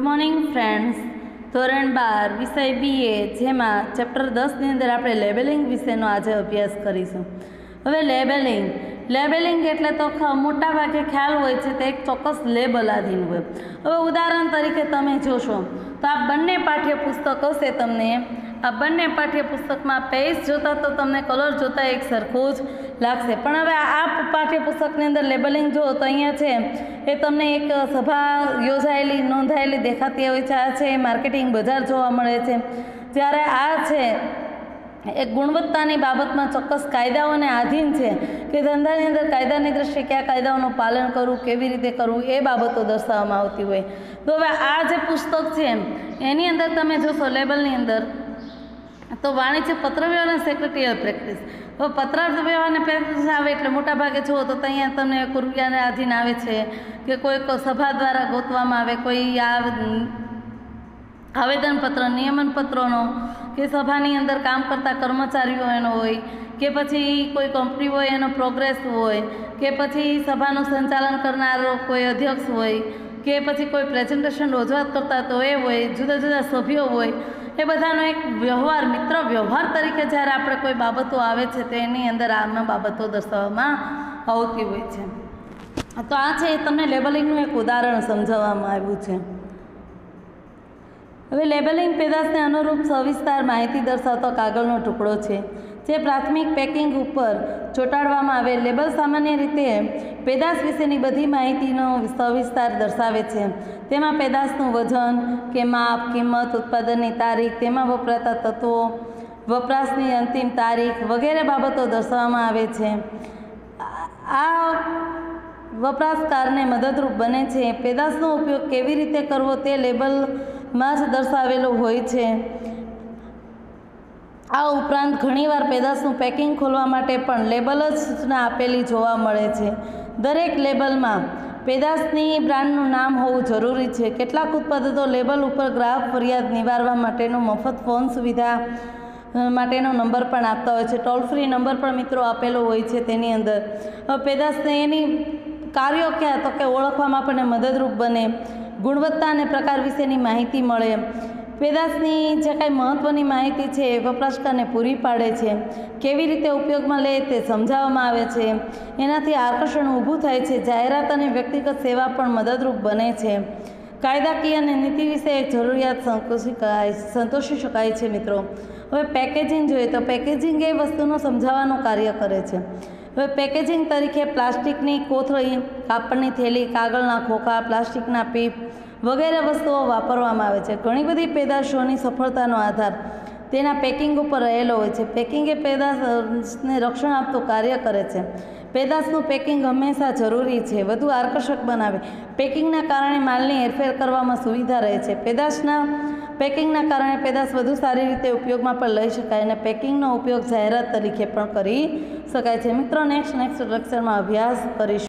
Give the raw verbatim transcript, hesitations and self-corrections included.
Morning friends, ધોરણ બાર વિષય BA જેમાં ચેપ્ટર દસની અંદર આપણે લેબલિંગ વિશેનો આજે અભ્યાસ કરીશું. હવે લેબલિંગ લેબલિંગ એટલે તો મોટા ભાગે ખ્યાલ હોય છે તે એક ચોક્કસ લેબલ આધીન હોય. હવે ઉદાહરણ તરીકે તમે જોશો તો આ બંને પાઠ્યપુસ્તક હશે, તમને આ બંને પાઠ્યપુસ્તકમાં પેજ જોતાં તો તમને કલર જોતાં એક સરખું જ લાગશે. પણ હવે આ પાઠ્યપુસ્તકની અંદર લેબલિંગ જુઓ તો અહીંયા છે એ તમને એક સભા યોજાયેલી નોંધાયેલી દેખાતી હોય છે. આ છે માર્કેટિંગ બજાર જોવા મળે છે. જ્યારે આ છે એક ગુણવત્તાની બાબતમાં ચોક્કસ કાયદાઓને આધીન છે કે ધંધાની અંદર કાયદાની દ્રષ્ટિએ કયા કાયદાઓનું પાલન કરવું, કેવી રીતે કરવું એ બાબતો દર્શાવવામાં આવતી હોય. તો હવે આ જે પુસ્તક છે એની અંદર તમે જોશો લેબલની અંદર તો વાણિજ્ય પત્રવ્યવહાર અને સેક્રેટરીયલ પ્રેક્ટિસ. હવે પત્રવ્યવહાર અને પ્રેક્ટિસ આવે એટલે મોટા ભાગે જુઓ તો અહીંયા તમને કુરિયાને આધીન આવે છે કે કોઈ સભા દ્વારા ગોતવામાં આવે કોઈ આ આવેદનપત્ર નિયમનપત્રોનો કે સભાની અંદર કામ કરતા કર્મચારીઓ એનો હોય કે પછી કોઈ કંપની હોય એનો પ્રોગ્રેસ હોય કે પછી સભાનું સંચાલન કરનારો કોઈ અધ્યક્ષ હોય કે પછી કોઈ પ્રેઝન્ટેશન રજૂઆત કરતા તો એ હોય, જુદા જુદા સભ્યો હોય, એ બધાનો એક વ્યવહાર મિત્ર વ્યવહાર તરીકે જ્યારે આપણે કોઈ બાબતો આવે છે તો એની અંદર આમાં બાબતો દર્શાવવામાં આવતી હોય છે. તો આ છે તમને લેબલિંગનું એક ઉદાહરણ સમજાવવામાં આવ્યું છે. હવે લેબલિંગ પેદાશને અનુરૂપ સવિસ્તાર માહિતી દર્શાવતો કાગળનો ટુકડો છે જે પ્રાથમિક પેકિંગ ઉપર ચોંટાડવામાં આવે. લેબલ સામાન્ય રીતે પેદાશ વિશેની બધી માહિતીનો સવિસ્તાર દર્શાવે છે. તેમાં પેદાશનું વજન કે માપ, કિંમત, ઉત્પાદનની તારીખ, તેમાં વપરાતા તત્વો, વપરાશની અંતિમ તારીખ વગેરે બાબતો દર્શાવવામાં આવે છે. આ વપરાશકારને મદદરૂપ બને છે. પેદાશનો ઉપયોગ કેવી રીતે કરવો તે લેબલમાં જ દર્શાવેલું હોય છે. આ ઉપરાંત ઘણીવાર પેદાશનું પેકિંગ ખોલવા માટે પણ લેબલ જ સૂચના આપેલી જોવા મળે છે. દરેક લેબલમાં પેદાશની બ્રાન્ડનું નામ હોવું જરૂરી છે. કેટલાક ઉત્પાદકો લેબલ ઉપર ગ્રાહક ફરિયાદ નિવારવા માટેનું મફત ફોન સુવિધા માટેનો નંબર પણ આપતા હોય છે. ટોલ ફ્રી નંબર પણ મિત્રો આપેલો હોય છે તેની અંદર. પેદાશને એની કાર્યો ક્યાં તો કે ઓળખવામાં આપણને મદદરૂપ બને, ગુણવત્તા અને પ્રકાર વિશેની માહિતી મળે, પેદાશની જે કાંઈ મહત્ત્વની માહિતી છે એ વપરાશકારને પૂરી પાડે છે, કેવી રીતે ઉપયોગમાં લે તે સમજાવવામાં આવે છે. એનાથી આકર્ષણ ઊભું થાય છે. જાહેરાત અને વ્યક્તિગત સેવા પણ મદદરૂપ બને છે. કાયદાકીય અને નીતિ વિશે જરૂરિયાત સંતોષી શકાય સંતોષી શકાય છે મિત્રો. હવે પેકેજિંગ જોઈએ તો પેકેજિંગ એ વસ્તુનું સમજાવવાનું કાર્ય કરે છે. હવે પેકેજિંગ તરીકે પ્લાસ્ટિકની કોથળી, કાપડની થેલી, કાગળના ખોખા, પ્લાસ્ટિકના પીપ વગેરે વસ્તુઓ વાપરવામાં આવે છે. ઘણી બધી પેદાશોની સફળતાનો આધાર તેના પેકિંગ ઉપર રહેલો હોય છે. પેકિંગ એ પેદાશને રક્ષણ આપતું કાર્ય કરે છે. પેદાશનું પેકિંગ હંમેશા જરૂરી છે. વધુ આકર્ષક બનાવે. પેકિંગના કારણે માલની હેરફેર કરવામાં સુવિધા રહે છે. પેદાશના પેકિંગના કારણે પેદાશ વધુ સારી રીતે ઉપયોગમાં પણ લઈ શકાય અને પેકિંગનો ઉપયોગ જાહેરાત તરીકે પણ કરી શકાય છે. મિત્રો નેક્સ્ટ નેક્સ્ટ લેક્ચરમાં અભ્યાસ કરીશું.